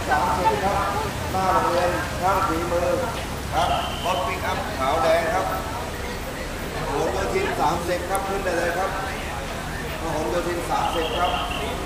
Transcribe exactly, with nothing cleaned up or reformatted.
สามสิบครับหน้าโรงเรียนช่างฝีมือครับรถปิกอัพขาวแดงครับพหลโยธินสามสิบครับขึ้นได้เลยครับพหลโยธินสามสิบครับ